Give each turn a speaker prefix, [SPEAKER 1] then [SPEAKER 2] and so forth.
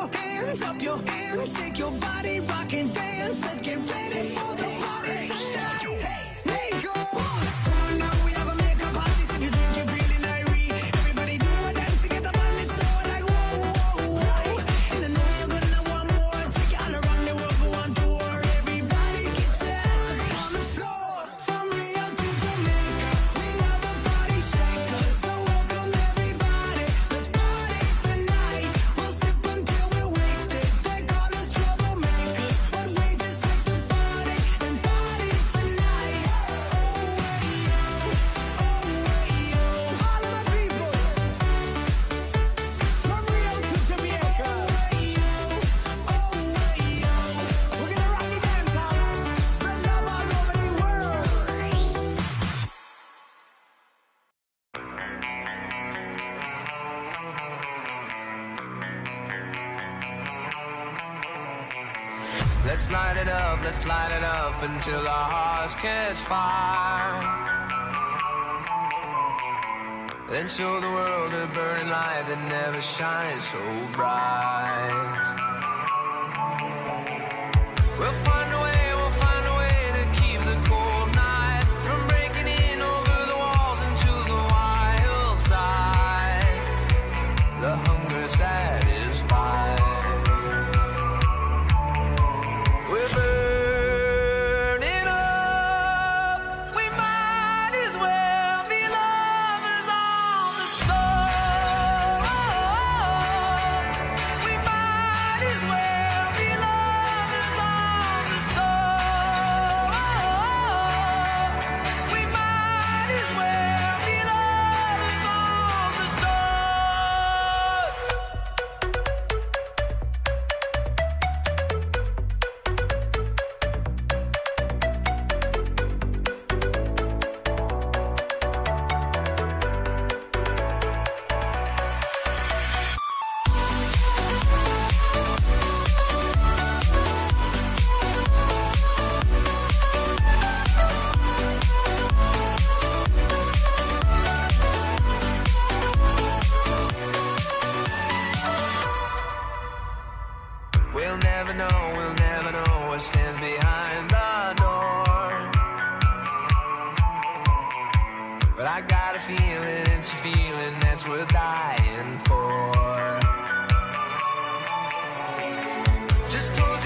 [SPEAKER 1] your hands, up your hands, shake your body, rock and dance. Let's get ready for the party tonight. Make go. Come on now, we have a make a party. If you drink, you're feeling irate. Everybody do a dance to get the body so like whoa, whoa, whoa. And I know you're gonna want more. Take you all around the world, go on tour. Everybody get your ass up on the floor. From Rio to Jamaica, we are the body shakers. So welcome everybody. Let's party tonight. We'll sip until we're wasted. They call us troublemakers, but we just like to party and party tonight. Oh, way, yo. All of my people. From Rio to Jamaica. Oh, way, yo. We're gonna rock the dance hall. Spread love all over the world.
[SPEAKER 2] Let's light it up until our hearts catch fire. Then show the world a burning light that never shines so bright. We'll find a way to keep the cold night from breaking in over the walls into the wild side. The hunger satisfied. We're burning up. We might as well be lovers on the stove. We might as well be lovers on the stove. We might as well be lovers on the stove. We'll never know what stands behind the door. But I got a feeling, it's a feeling that's worth dying for. Just close